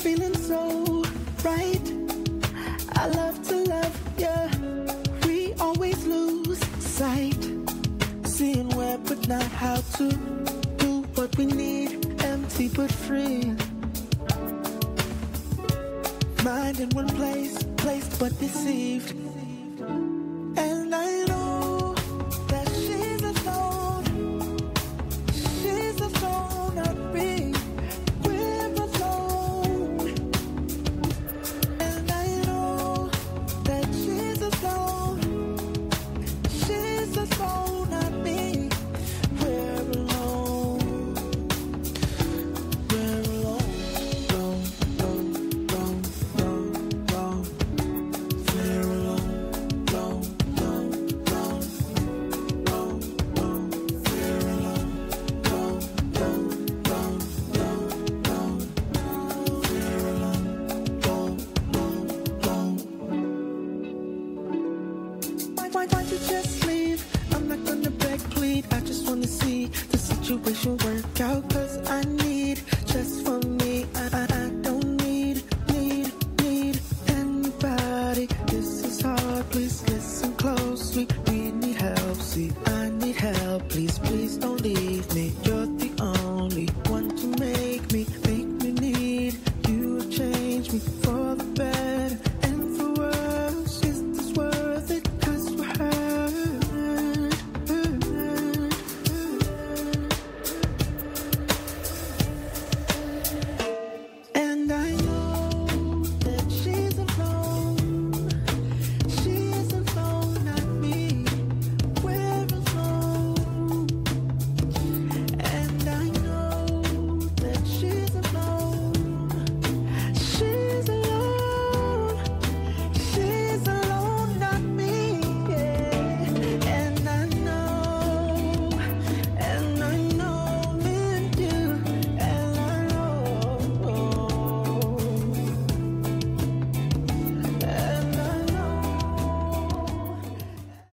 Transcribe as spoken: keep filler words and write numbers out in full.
feeling so right. I love to love ya. We always lose sight, seeing where but not how to do what we need. Empty but free. Mind in one place, placed but deceived.